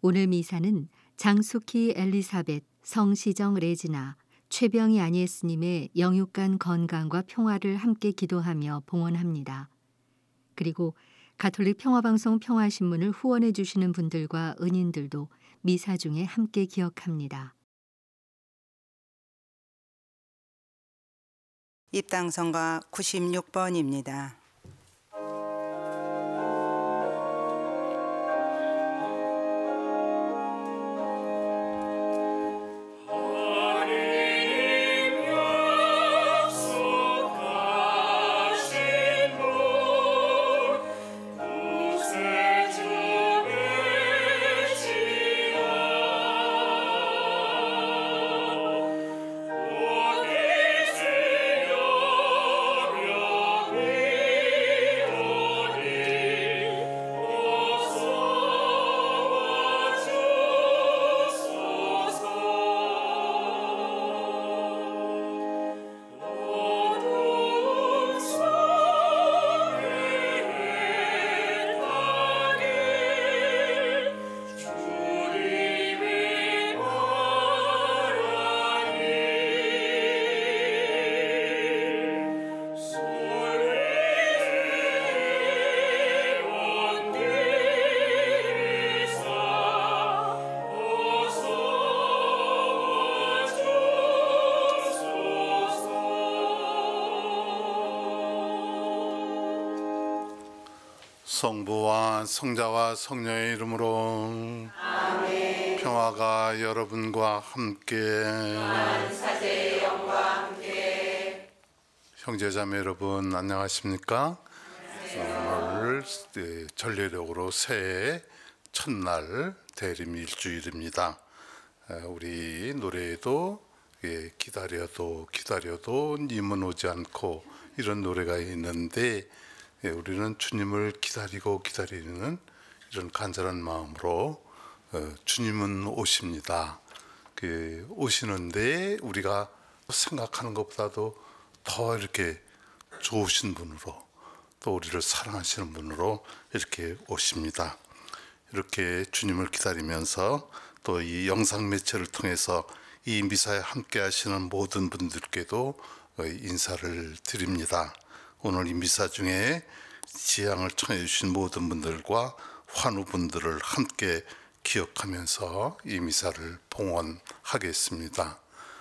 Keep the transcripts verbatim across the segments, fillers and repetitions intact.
오늘 미사는 장숙희 엘리사벳, 성시정 레지나, 최병희 아니에스님의 영육간 건강과 평화를 함께 기도하며 봉헌합니다. 그리고 가톨릭 평화방송 평화신문을 후원해 주시는 분들과 은인들도 미사 중에 함께 기억합니다. 입당성가 구십육 번입니다. 성부와 성자와 성령의 이름으로 아멘. 평화가 여러분과 함께 사제의 영과 함께. 형제자매 여러분 안녕하십니까? 오늘 전례력으로 새해 첫날 대림 일주일입니다. 우리 노래에도 기다려도 기다려도 님은 오지 않고 이런 노래가 있는데 우리는 주님을 기다리고 기다리는 이런 간절한 마음으로 주님은 오십니다. 그 오시는데 우리가 생각하는 것보다도 더 이렇게 좋으신 분으로 또 우리를 사랑하시는 분으로 이렇게 오십니다. 이렇게 주님을 기다리면서 또 이 영상 매체를 통해서 이 미사에 함께 하시는 모든 분들께도 인사를 드립니다. 오늘 이 미사 중에 지향을 청해 주신 모든 분들과 환우분들을 함께 기억하면서 이 미사를 봉헌하겠습니다.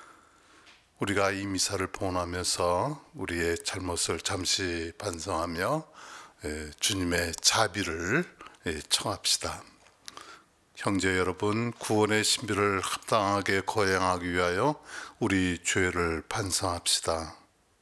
우리가 이 미사를 봉헌하면서 우리의 잘못을 잠시 반성하며 주님의 자비를 청합시다. 형제 여러분, 구원의 신비를 합당하게 거행하기 위하여 우리 죄를 반성합시다.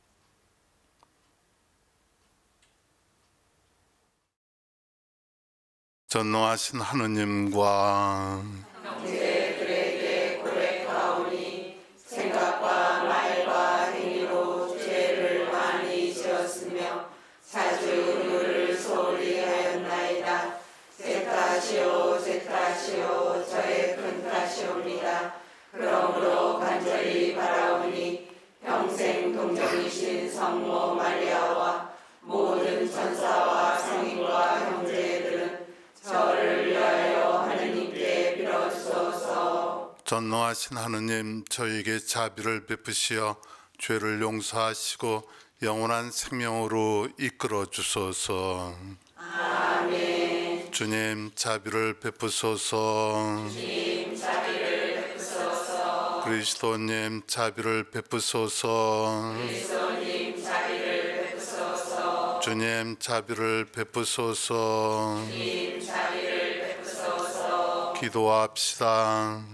전능하신 하느님과 형제들에게 고백하오니 생각과 말과 행위로 죄를 많이 지었으며 자주 의를 소홀히 하였나이다. 제 탓이요 제 탓이요 저의 큰 탓이옵니다. 그러므로 간절히 바라오니 평생 동정이신 성모 마리아와 모든 천사와 성인과 형제들은 저를 위하여 하느님께 빌어주소서. 전능하신 하느님, 저에게 자비를 베푸시어 죄를 용서하시고 영원한 생명으로 이끌어 주소서. 아멘. 주님 자비를 베푸소서. 주님 자비를 베푸소서. 그리스도님 자비를 베푸소서. 그리스도님 자비를 베푸소서. 주님 자비를 베푸소서. 주님 자비를 베푸소서. 기도합시다.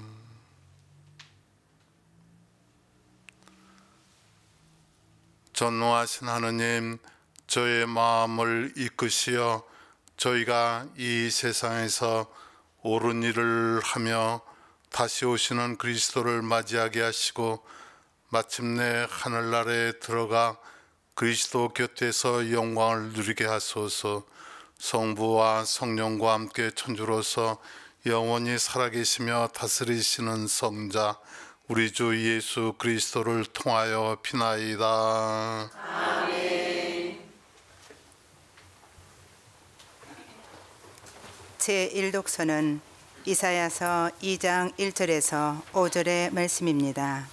전능하신 하느님, 저의 마음을 이끄시어 저희가 이 세상에서 옳은 일을 하며 다시 오시는 그리스도를 맞이하게 하시고 마침내 하늘나라에 들어가 그리스도 곁에서 영광을 누리게 하소서. 성부와 성령과 함께 천주로서 영원히 살아계시며 다스리시는 성자 우리 주 예수 그리스도를 통하여 비나이다. 아멘. 제일 독서는 이사야서 이 장 일 절에서 오 절의 말씀입니다.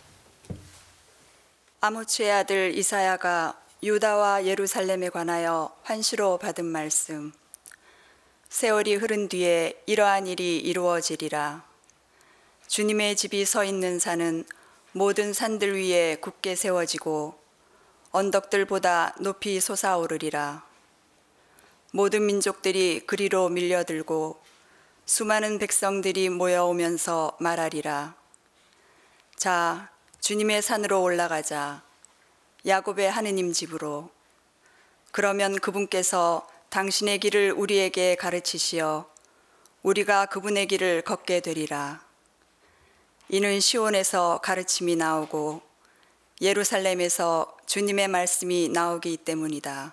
아모츠의 아들 이사야가 유다와 예루살렘에 관하여 환시로 받은 말씀. 세월이 흐른 뒤에 이러한 일이 이루어지리라. 주님의 집이 서 있는 산은 모든 산들 위에 굳게 세워지고 언덕들보다 높이 솟아오르리라. 모든 민족들이 그리로 밀려들고 수많은 백성들이 모여오면서 말하리라. 자, 주님의 산으로 올라가자. 야곱의 하느님 집으로. 그러면 그분께서 당신의 길을 우리에게 가르치시어 우리가 그분의 길을 걷게 되리라. 이는 시온에서 가르침이 나오고 예루살렘에서 주님의 말씀이 나오기 때문이다.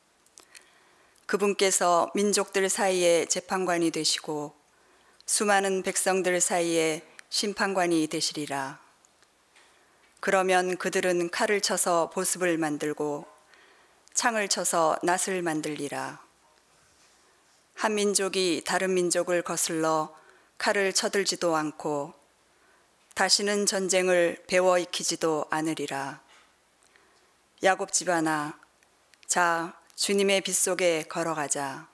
그분께서 민족들 사이에 재판관이 되시고 수많은 백성들 사이에 심판관이 되시리라. 그러면 그들은 칼을 쳐서 보습을 만들고 창을 쳐서 낫을 만들리라. 한 민족이 다른 민족을 거슬러 칼을 쳐들지도 않고 다시는 전쟁을 배워 익히지도 않으리라. 야곱 집안아, 자, 주님의 빛 속에 걸어가자.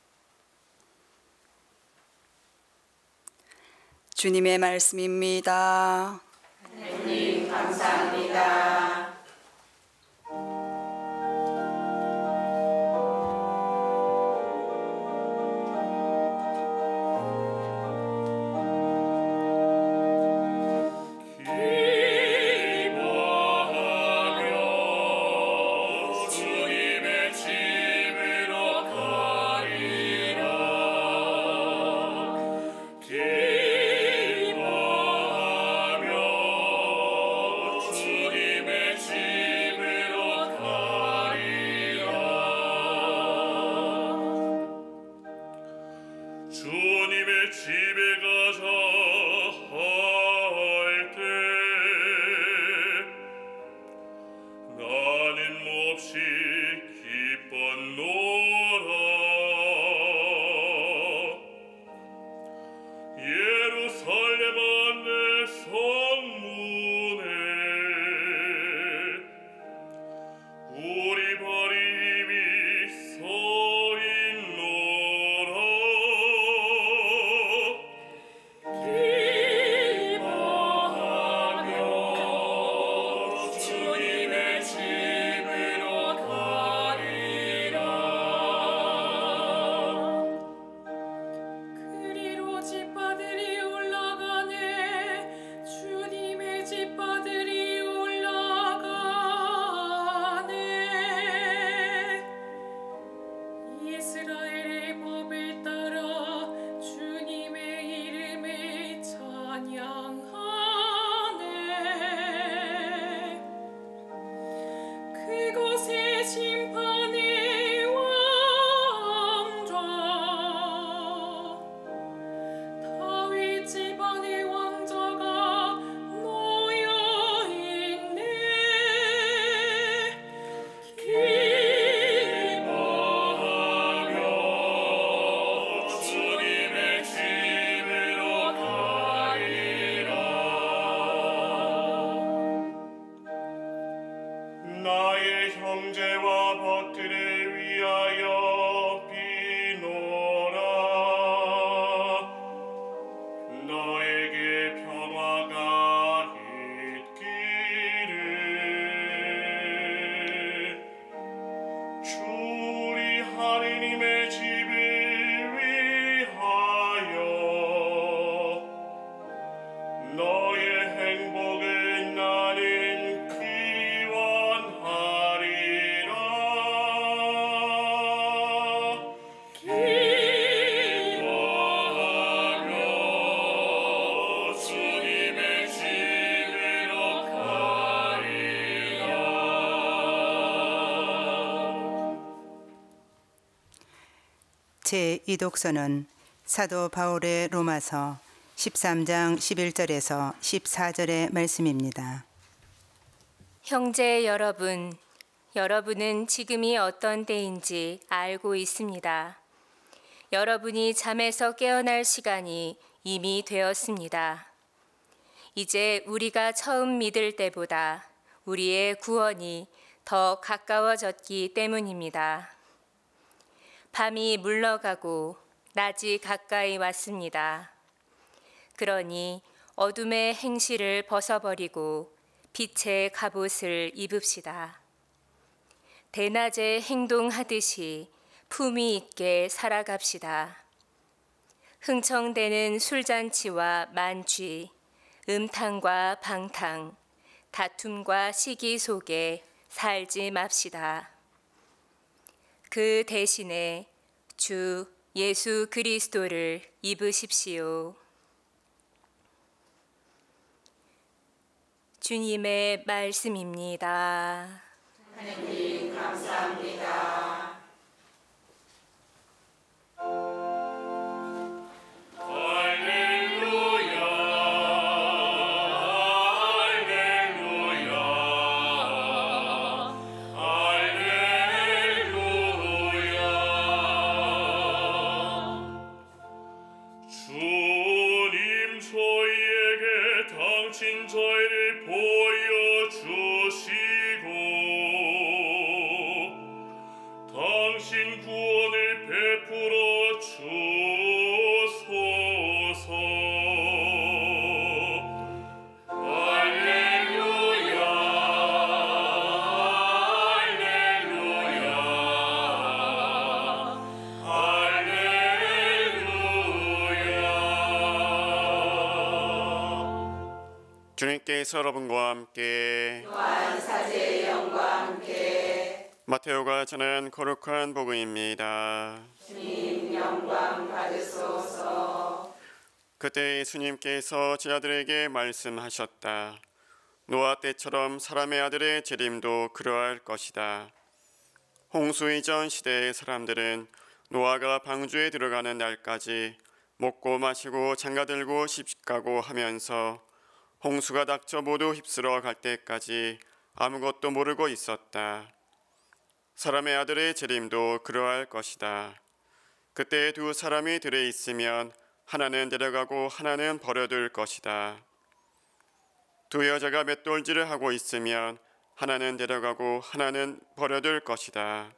주님의 말씀입니다. 하나님 감사합니다. 주님의 집에 가자 할 때 나는 몹시 기뻤노라. 예루살렘 안내 성문에 우리 발이 이미 서 나의 형제와 벗들을 위하여 비노라. 너에게 평화가 있기를. 주 우리 하느님의 집을 위하여 너의 행복을 나는 제이 독서는 사도 바울의 로마서 십삼 장 십일 절에서 십사 절의 말씀입니다. 형제 여러분, 여러분은 지금이 어떤 때인지 알고 있습니다. 여러분이 잠에서 깨어날 시간이 이미 되었습니다. 이제 우리가 처음 믿을 때보다 우리의 구원이 더 가까워졌기 때문입니다. 밤이 물러가고 낮이 가까이 왔습니다. 그러니 어둠의 행실을 벗어버리고 빛의 갑옷을 입읍시다. 대낮에 행동하듯이 품위 있게 살아갑시다. 흥청대는 술잔치와 만취, 음탕과 방탕, 다툼과 시기 속에 살지 맙시다. 그 대신에 주 예수 그리스도를 입으십시오. 주님의 말씀입니다. 하나님 감사합니다. 주님께서 여러분과 함께 또한 사제의 영과 함께 마테오가 전한 거룩한 복음입니다. 주님 영광 받으소서. 그때 예수님께서 제자들에게 말씀하셨다. 노아 때처럼 사람의 아들의 재림도 그러할 것이다. 홍수 이전 시대의 사람들은 노아가 방주에 들어가는 날까지 먹고 마시고 장가들고 시집가고 하면서 홍수가 닥쳐 모두 휩쓸어 갈 때까지 아무것도 모르고 있었다. 사람의 아들의 재림도 그러할 것이다. 그때 두 사람이 들에 있으면 하나는 데려가고 하나는 버려둘 것이다. 두 여자가 맷돌질을 하고 있으면 하나는 데려가고 하나는 버려둘 것이다.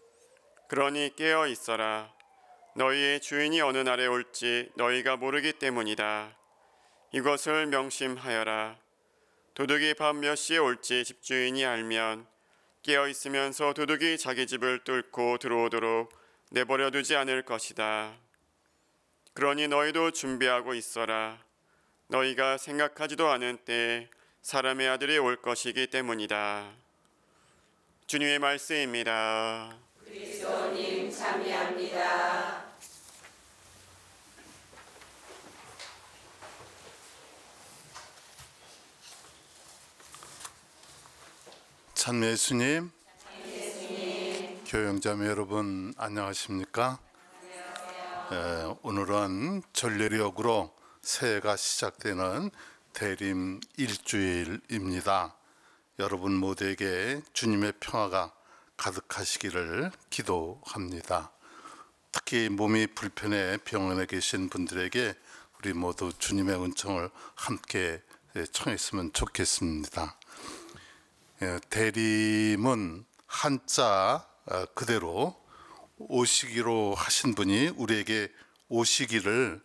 그러니 깨어 있어라. 너희의 주인이 어느 날에 올지 너희가 모르기 때문이다. 이것을 명심하여라. 도둑이 밤 몇 시에 올지 집주인이 알면 깨어 있으면서 도둑이 자기 집을 뚫고 들어오도록 내버려 두지 않을 것이다. 그러니 너희도 준비하고 있어라. 너희가 생각하지도 않은 때에 사람의 아들이 올 것이기 때문이다. 주님의 말씀입니다. 그리스도님 참여합니다. 찬미 예수님, 교영자매 여러분 안녕하십니까? 예, 오늘은 전례력으로 새해가 시작되는 대림 일주일입니다. 여러분 모두에게 주님의 평화가 가득하시기를 기도합니다. 특히 몸이 불편해 병원에 계신 분들에게 우리 모두 주님의 은총을 함께 청했으면 좋겠습니다. 대림은 한자 그대로 오시기로 하신 분이 우리에게 오시기를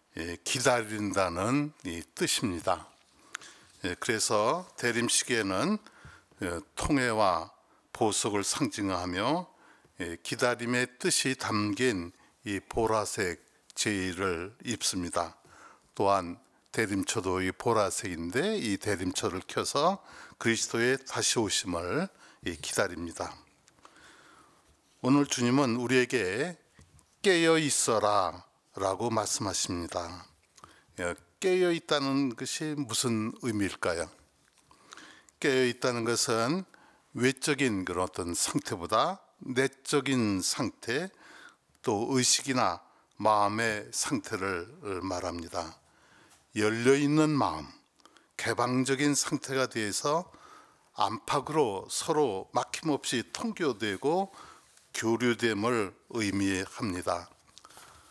기다린다는 뜻입니다. 그래서 대림시기에는 통해와 보석을 상징하며 기다림의 뜻이 담긴 이 보라색 제의를 입습니다. 또한 대림초도 이 보라색인데 이 대림초를 켜서 그리스도의 다시 오심을 기다립니다. 오늘 주님은 우리에게 깨어 있어라 라고 말씀하십니다. 깨어 있다는 것이 무슨 의미일까요? 깨어 있다는 것은 외적인 그런 어떤 상태보다 내적인 상태, 또 의식이나 마음의 상태를 말합니다. 열려있는 마음, 개방적인 상태가 돼서 안팎으로 서로 막힘없이 통교되고 교류됨을 의미합니다.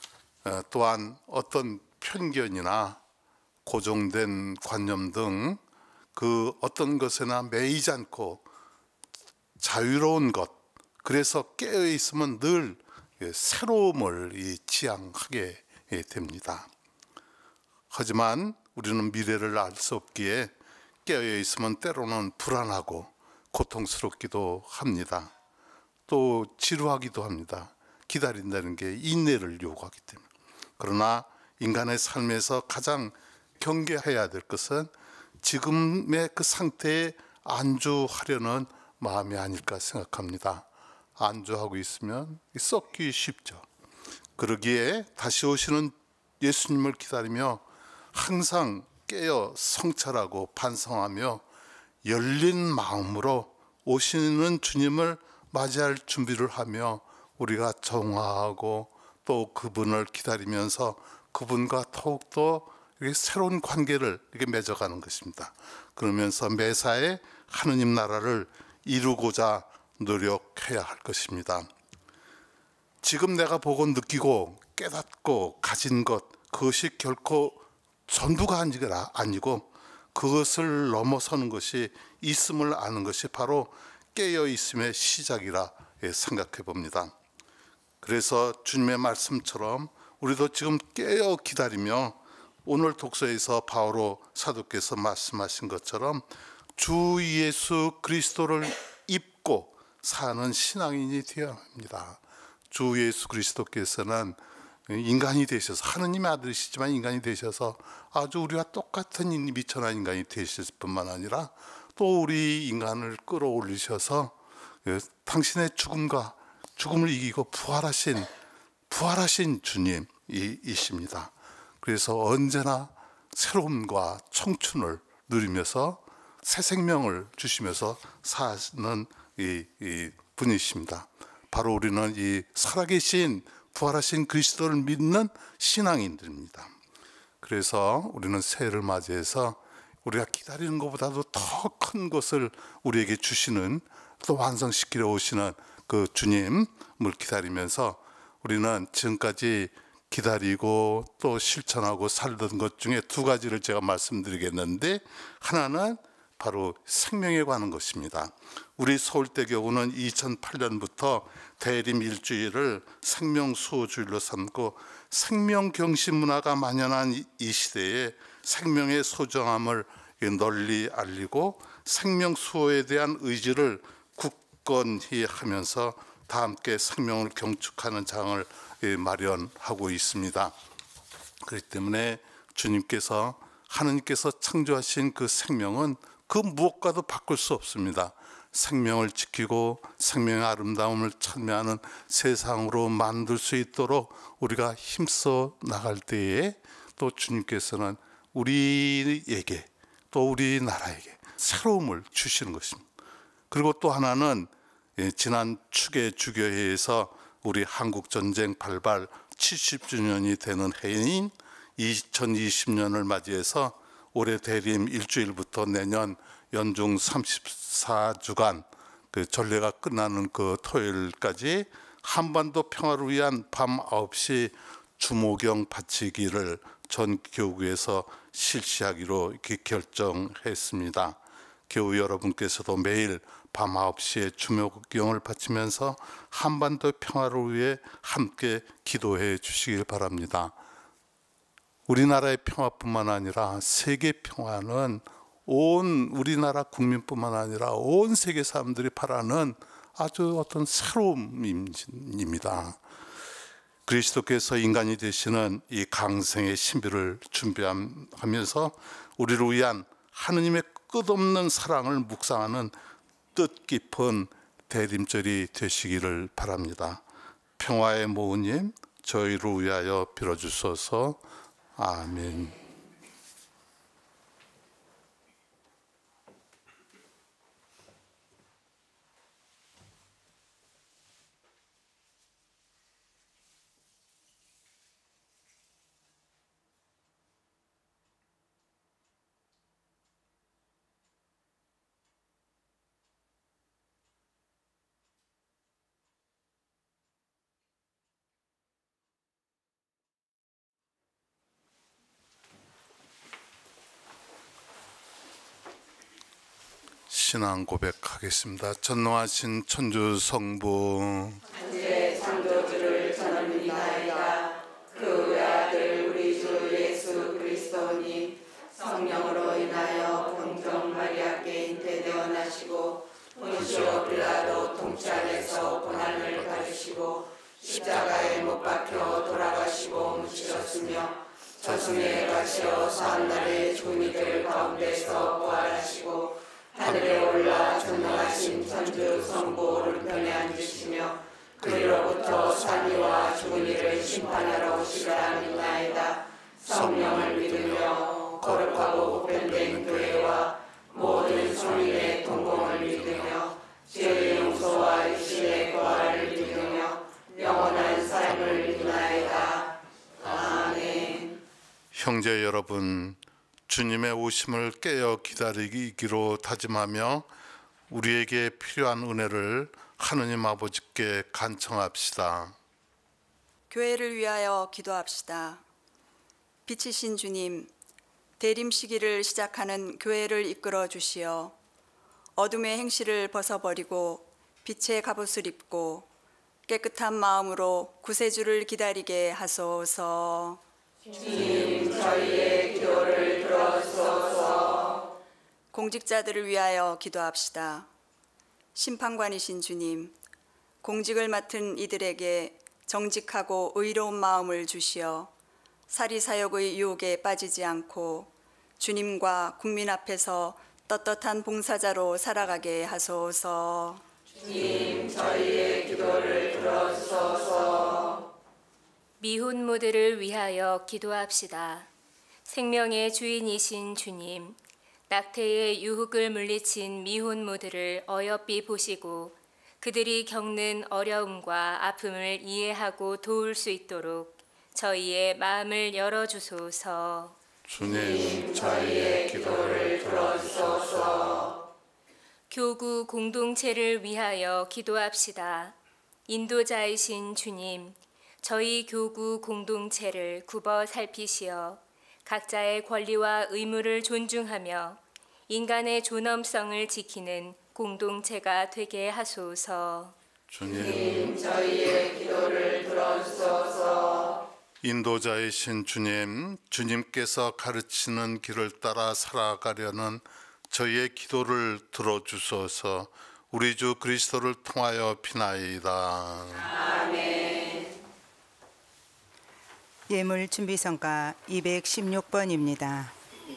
어, 또한 어떤 편견이나 고정된 관념 등 그 어떤 것에나 매이지 않고 자유로운 것, 그래서 깨어 있으면 늘 새로움을 지향하게 됩니다. 하지만 우리는 미래를 알 수 없기에 깨어 있으면 때로는 불안하고 고통스럽기도 합니다. 또 지루하기도 합니다. 기다린다는 게 인내를 요구하기 때문에. 그러나 인간의 삶에서 가장 경계해야 될 것은 지금의 그 상태에 안주하려는 마음이 아닐까 생각합니다. 안주하고 있으면 썩기 쉽죠. 그러기에 다시 오시는 예수님을 기다리며 항상 깨어 성찰하고 반성하며 열린 마음으로 오시는 주님을 맞이할 준비를 하며 우리가 정화하고 또 그분을 기다리면서 그분과 더욱더 이렇게 새로운 관계를 이렇게 맺어가는 것입니다. 그러면서 매사에 하느님 나라를 이루고자 노력해야 할 것입니다. 지금 내가 보고 느끼고 깨닫고 가진 것, 그것이 결코 전부가 아니고 그것을 넘어서는 것이 있음을 아는 것이 바로 깨어 있음의 시작이라 생각해 봅니다. 그래서 주님의 말씀처럼 우리도 지금 깨어 기다리며 오늘 독서에서 바오로 사도께서 말씀하신 것처럼 주 예수 그리스도를 입고 사는 신앙인이 되어야 합니다. 주 예수 그리스도께서는 인간이 되셔서 하느님의 아들이시지만 인간이 되셔서 아주 우리와 똑같은 미천한 인간이 되실 뿐만 아니라 또 우리 인간을 끌어올리셔서 당신의 죽음과 죽음을 이기고 부활하신 부활하신 주님이십니다. 그래서 언제나 새로움과 청춘을 누리면서 새 생명을 주시면서 사는 이, 이 분이십니다. 바로 우리는 이 살아계신 부활하신 그리스도를 믿는 신앙인들입니다. 그래서 우리는 새해를 맞이해서 우리가 기다리는 것보다도 더 큰 것을 우리에게 주시는, 또 완성시키려 오시는 그 주님을 기다리면서 우리는 지금까지 기다리고 또 실천하고 살던 것 중에 두 가지를 제가 말씀드리겠는데, 하나는 바로 생명에 관한 것입니다. 우리 서울대교구는 이천팔 년부터 대림 일주일을 생명수호주일로 삼고 생명경신 문화가 만연한 이 시대에 생명의 소중함을 널리 알리고 생명수호에 대한 의지를 굳건히 하면서 다 함께 생명을 경축하는 장을 마련하고 있습니다. 그렇기 때문에 주님께서 하느님께서 창조하신 그 생명은 그 무엇과도 바꿀 수 없습니다. 생명을 지키고 생명의 아름다움을 찬미하는 세상으로 만들 수 있도록 우리가 힘써 나갈 때에 또 주님께서는 우리에게 또 우리나라에게 새로움을 주시는 것입니다. 그리고 또 하나는 지난 추계 주교회에서 우리 한국전쟁 발발 칠십 주년이 되는 해인 이천이십 년을 맞이해서 올해 대림 일주일부터 내년 연중 삼십사 주간 그 전례가 끝나는 그 토요일까지 한반도 평화를 위한 밤 아홉 시 주모경 바치기를 전 교구에서 실시하기로 이렇게 결정했습니다. 교우 여러분께서도 매일 밤 아홉 시에 주모경을 바치면서 한반도 평화를 위해 함께 기도해 주시길 바랍니다. 우리나라의 평화뿐만 아니라 세계 평화는 온 우리나라 국민뿐만 아니라 온 세계 사람들이 바라는 아주 어떤 새로움입니다. 그리스도께서 인간이 되시는 이 강생의 신비를 준비하면서 우리를 위한 하느님의 끝없는 사랑을 묵상하는 뜻깊은 대림절이 되시기를 바랍니다. 평화의 모우님, 저희를 위하여 빌어주소서. 아멘. 신앙 고백하겠습니다. 전능하신 천주 성부 이제 창조주를 저는 믿나이다. 그 외아들 우리 주 예수 그리스도님 성령으로 인하여 동정 마리아께 잉태되어 나시고 본시오 빌라도 통치 안에서 고난을 받으시고 십자가에 못 박혀 돌아가시고 묻히셨으며 저승에 가시어 사흘날에 죽은 이들 가운데서 부활하시고 하늘에 올라 전능하신 천주 성부 오른편에 앉으시며 그리로부터 산이와 죽은 이를 심판하러 오시리라 믿나이다. 성령을 믿으며 거룩하고 보편된 교회와 모든 성인의 동공을 믿으며 죄의 용서와 육신의 부활을 믿으며 영원한 삶을 믿나이다. 아멘. 형제 여러분, 주님의 오심을 깨어 기다리기로 다짐하며 우리에게 필요한 은혜를 하느님 아버지께 간청합시다. 교회를 위하여 기도합시다. 빛이신 주님, 대림 시기를 시작하는 교회를 이끌어 주시어 어둠의 행실을 벗어버리고 빛의 갑옷을 입고 깨끗한 마음으로 구세주를 기다리게 하소서. 주님, 저희의 기도를 들어주소서. 공직자들을 위하여 기도합시다. 심판관이신 주님, 공직을 맡은 이들에게 정직하고 의로운 마음을 주시어 사리사욕의 유혹에 빠지지 않고 주님과 국민 앞에서 떳떳한 봉사자로 살아가게 하소서. 주님, 저희의 기도를 들어주소서. 미혼모들을 위하여 기도합시다. 생명의 주인이신 주님, 낙태의 유혹을 물리친 미혼모들을 어여삐 보시고 그들이 겪는 어려움과 아픔을 이해하고 도울 수 있도록 저희의 마음을 열어주소서. 주님, 저희의 기도를 들어주소서. 교구 공동체를 위하여 기도합시다. 인도자이신 주님, 저희 교구 공동체를 굽어 살피시어 각자의 권리와 의무를 존중하며 인간의 존엄성을 지키는 공동체가 되게 하소서. 주님, 저희의 기도를 들어주소서. 인도자이신 주님, 주님께서 가르치는 길을 따라 살아가려는 저희의 기도를 들어주소서. 우리 주 그리스도를 통하여 비나이다. 아멘. 예물 준비 성가 이백십육 번입니다.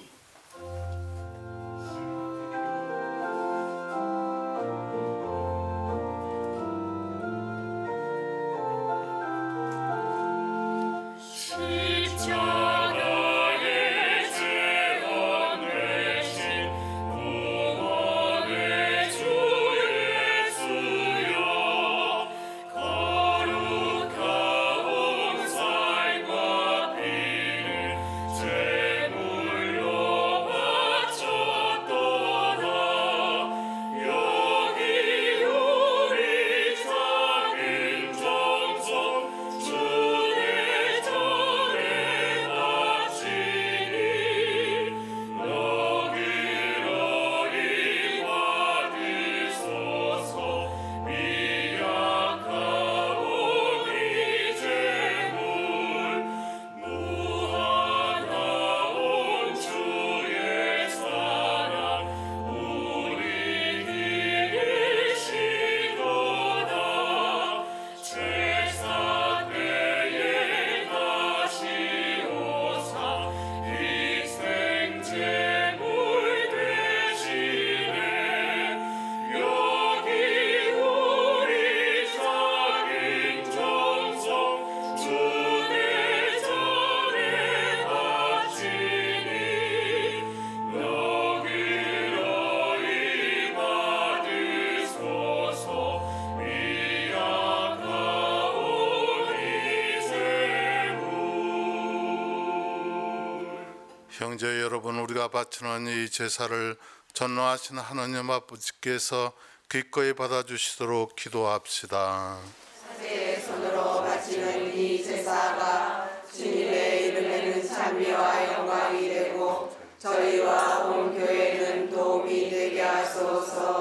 형제 여러분, 우리가 바치는 이 제사를 전능하신 하나님 아버지께서 기꺼이 받아주시도록 기도합시다. 사제의 손으로 바치는 이 제사가 주님의 이름에는 찬미와 영광이 되고 저희와 온 교회는 도움이 되게 하소서.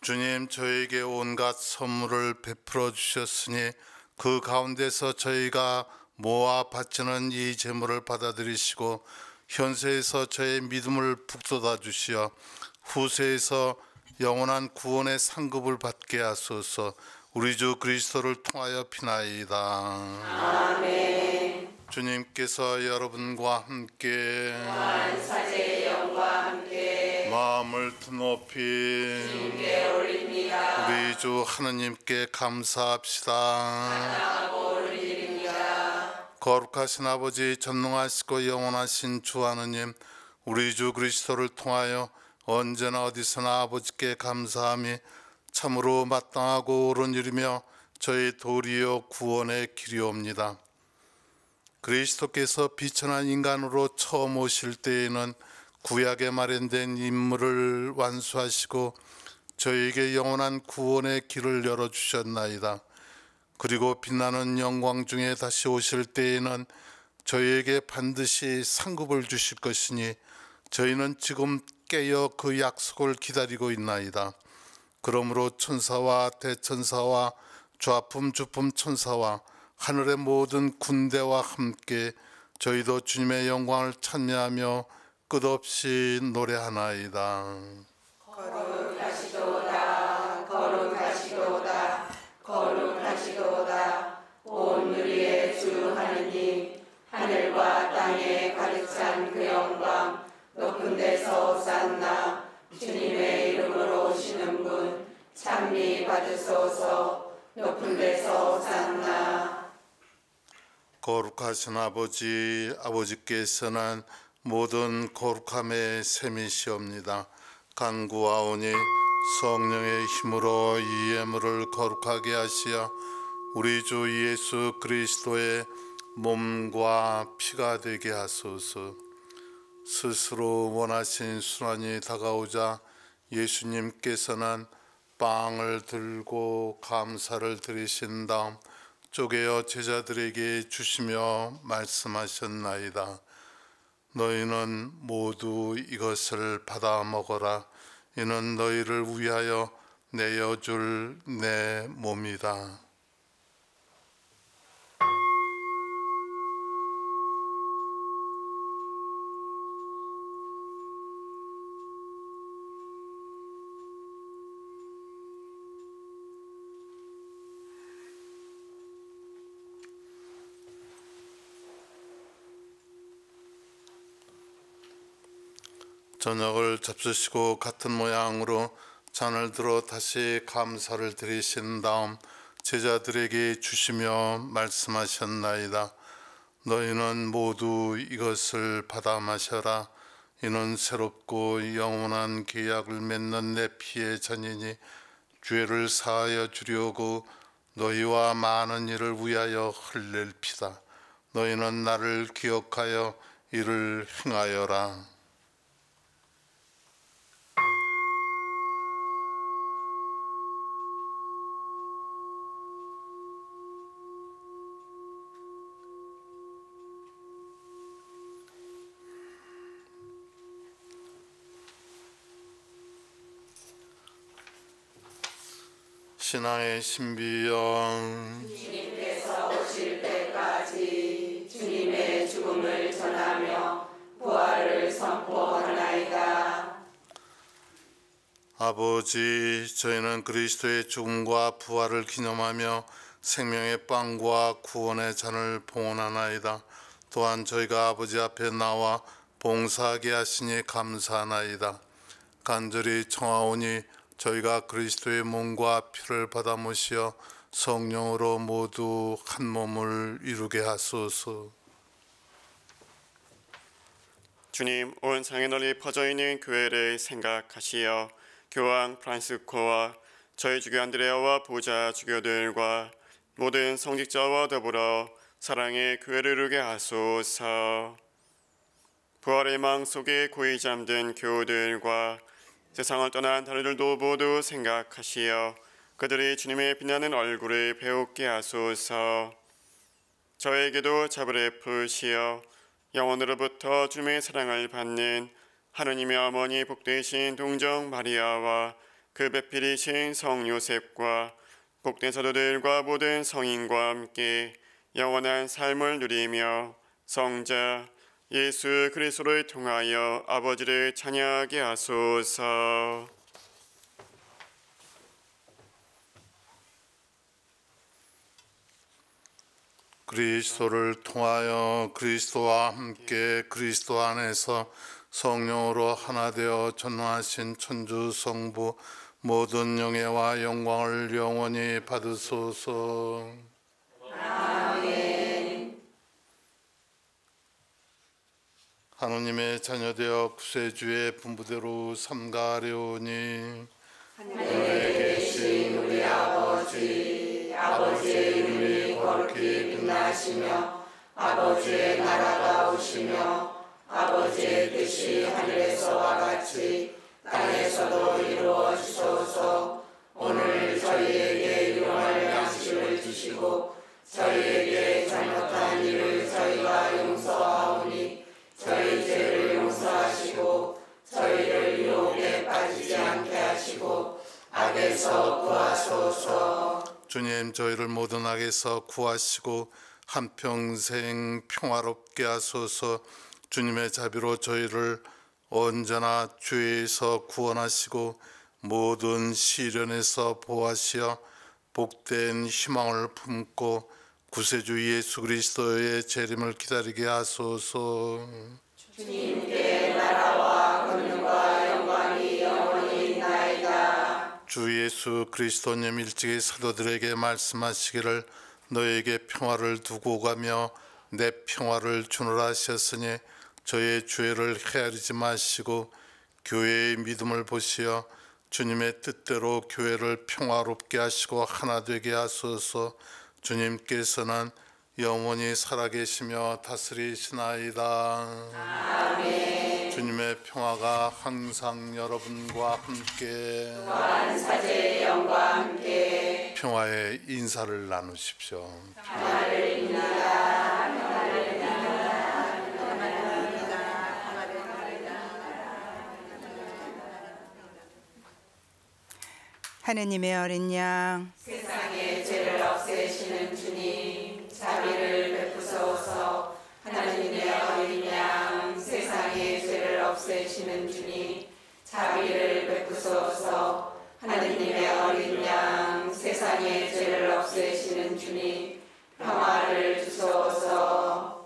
주님, 저에게 온갖 선물을 베풀어 주셨으니 그 가운데서 저희가 모아 바치는 이 제물을 받아들이시고 현세에서 저의 믿음을 북돋아 주시어 후세에서 영원한 구원의 상급을 받게 하소서. 우리 주 그리스도를 통하여 비나이다. 아멘. 주님께서 여러분과 함께 사제의 영과 함께 마음을 높이 주님께 올립니다. 우리 주 하느님께 감사합시다. 감사하고 올리립니다. 거룩하신 아버지, 전능하시고 영원하신 주 하느님, 우리 주 그리스도를 통하여 언제나 어디서나 아버지께 감사함이 참으로 마땅하고 옳은 일이며 저희 도리어 구원의 길이옵니다. 그리스도께서 비천한 인간으로 처음 오실 때에는 구약에 마련된 임무를 완수하시고 저희에게 영원한 구원의 길을 열어주셨나이다. 그리고 빛나는 영광 중에 다시 오실 때에는 저희에게 반드시 상급을 주실 것이니 저희는 지금 깨어 그 약속을 기다리고 있나이다. 그러므로 천사와 대천사와 좌품 주품 천사와 하늘의 모든 군대와 함께 저희도 주님의 영광을 찬미하며 끝없이 노래하나이다. 거룩하시도다, 거룩하시도다, 거룩하시도다. 온 누리의 주 하느님, 하늘과 땅에 가득 찬 그 영광, 높은 데서 싼나 주님의 이름으로 오시는 분 찬미 받으소서. 높은 데서 싼나. 거룩하신 아버지, 아버지께서는 모든 거룩함의 셈이시옵니다. 간구하오니 성령의 힘으로 이 예물을 거룩하게 하시어 우리 주 예수 그리스도의 몸과 피가 되게 하소서. 스스로 원하신 순환이 다가오자 예수님께서는 빵을 들고 감사를 드리신 다음 쪼개어 제자들에게 주시며 말씀하셨나이다. 너희는 모두 이것을 받아 먹어라. 이는 너희를 위하여 내어줄 내 몸이다. 저녁을 잡수시고 같은 모양으로 잔을 들어 다시 감사를 드리신 다음 제자들에게 주시며 말씀하셨나이다. 너희는 모두 이것을 받아 마셔라. 이는 새롭고 영원한 계약을 맺는 내 피의 잔이니 죄를 사하여 주려고 너희와 많은 이를 위하여 흘릴 피다. 너희는 나를 기억하여 이를 행하여라. 신앙의 신비여, 주님께서 오실 때까지 주님의 죽음을 전하며 부활을 선포하나이다. 아버지, 저희는 그리스도의 죽음과 부활을 기념하며 생명의 빵과 구원의 잔을 봉헌하나이다. 또한 저희가 아버지 앞에 나와 봉사하게 하시니 감사하나이다. 간절히 청하오니 저희가 그리스도의 몸과 피를 받아 모시어 성령으로 모두 한 몸을 이루게 하소서. 주님, 온 상에 널리 퍼져 있는 교회를 생각하시어 교황 프란시스코와 저희 주교 안드레아와 보좌 주교들과 모든 성직자와 더불어 사랑의 교회를 이루게 하소서. 부활의 망 속에 고이 잠든 교우들과 세상을 떠난 다리들도 모두 생각하시어 그들이 주님의 빛나는 얼굴을 배우게 하소서. 저에게도 자비를 베푸시어 영원으로부터 주님의 사랑을 받는 하느님의 어머니 복되신 동정 마리아와 그 배필이신 성 요셉과 복된 사도들과 모든 성인과 함께 영원한 삶을 누리며 성자 예수 그리스도를 통하여 아버지를 찬양하게 하소서. 그리스도를 통하여 그리스도와 함께 그리스도 안에서 성령으로 하나 되어 전능하신 천주 성부 모든 영예와 영광을 영원히 받으소서. 아멘. 하느님의 자녀되어 구세주의 분부대로 삼가하려니 하늘에 계신 우리 아버지, 아버지의 이름이 거룩히 빛나시며 아버지의 나라가 오시며 아버지의 뜻이 하늘에서와 같이 땅에서도 이루어지소서. 오늘 저희에게 일용할 양식을 주시고 저희에게 잘못한 일을 저희가 용서하오니 저희 죄를 용서하시고 저희를 유혹에 빠지지 않게 하시고 악에서 구하소서. 주님, 저희를 모든 악에서 구하시고 한평생 평화롭게 하소서. 주님의 자비로 저희를 언제나 죄에서 구원하시고 모든 시련에서 보호하시어 복된 희망을 품고 구세주 예수 그리스도의 재림을 기다리게 하소서. 주님께 나라와 권능과 영광이 영원히 있나이다. 주 예수 그리스도님 일찍이 사도들에게 말씀하시기를 너에게 평화를 두고 가며 내 평화를 주노라 하셨으니 저의 죄를 헤아리지 마시고 교회의 믿음을 보시어 주님의 뜻대로 교회를 평화롭게 하시고 하나 되게 하소서. 주님께서는 영원히 살아계시며 다스리시나이다. 아멘. 주님의 평화가 항상 여러분과 함께 또한 사제의 영과 함께 평화의 인사를 나누십시오. 평화를 입니다. 하느님의 어린 양, 세상의 죄를 없애시는 주님, 자비를 베푸소서. 하나님의 어린 양, 세상의 죄를 없애시는 주님, 자비를 베푸소서. 하나님의 어린 양, 세상의 죄를 없애시는 주님, 평화를 주소서.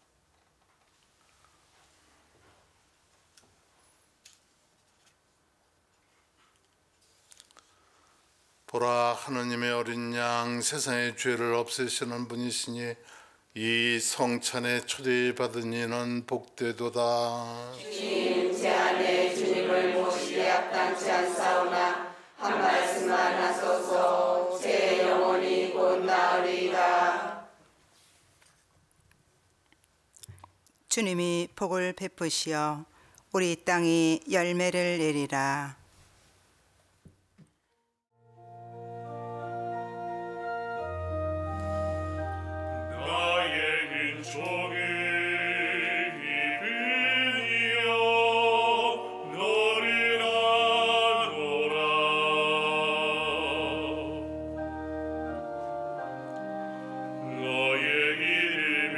보라, 하느님의 어린 양, 세상의 죄를 없애시는 분이시니 이 성찬에 초대받은 이는 복되도다. 주님, 제 안에 주님을 모시기 합당치 않사오나 한 말씀만 하소서. 제 영혼이 곧 나으리이다. 주님이 복을 베푸시어 우리 땅이 열매를 내리라. 나의 인종이 이분이여 너를 아노라. 너의 이름을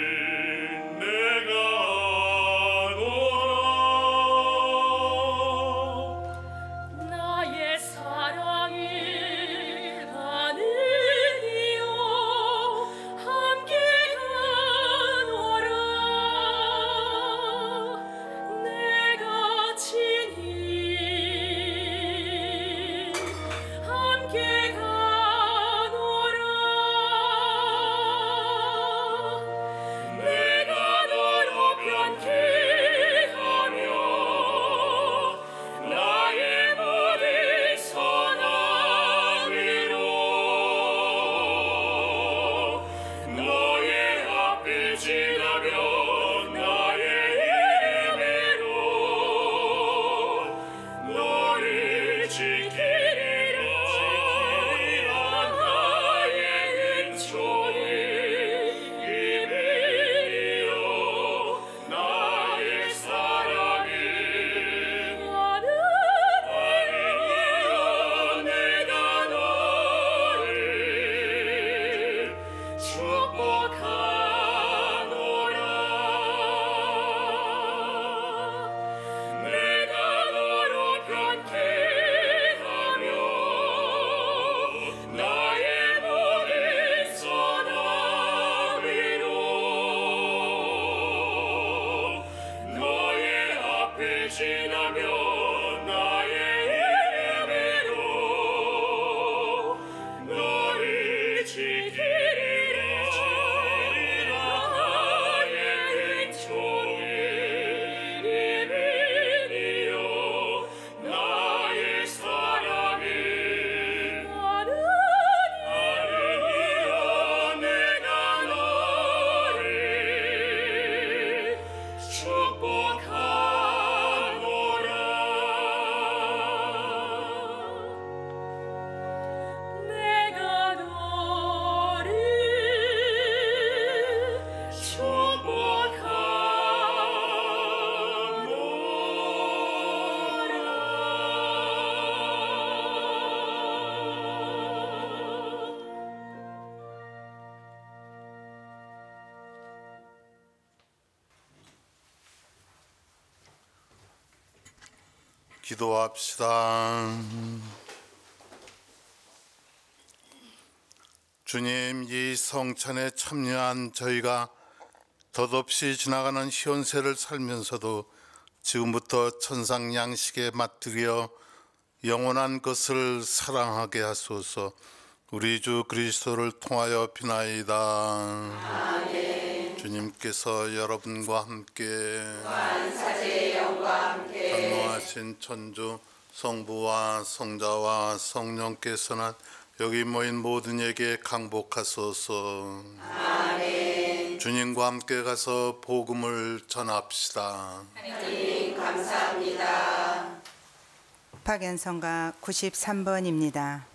내가 아노라. 지나며 나의 이름으로 너를 지키리라. 나의 은총이 이름이요 나의 사랑이 나는 이여 내가 너를 축복하노라. 내가 너를 축복하노라. 기도합시다. 주님, 이 성찬에 참여한 저희가 덧없이 지나가는 현세를 살면서도 지금부터 천상 양식에 맛들여 영원한 것을 사랑하게 하소서. 우리 주 그리스도를 통하여 비나이다. 아멘. 주님께서 여러분과 함께 사제의 영과 함께 전노하신 천주 성부와 성자와 성령께서는 여기 모인 모든 에게 강복하소서. 아멘. 주님과 함께 가서 복음을 전합시다. 하나님 감사합니다. 박연성가 구십삼 번입니다.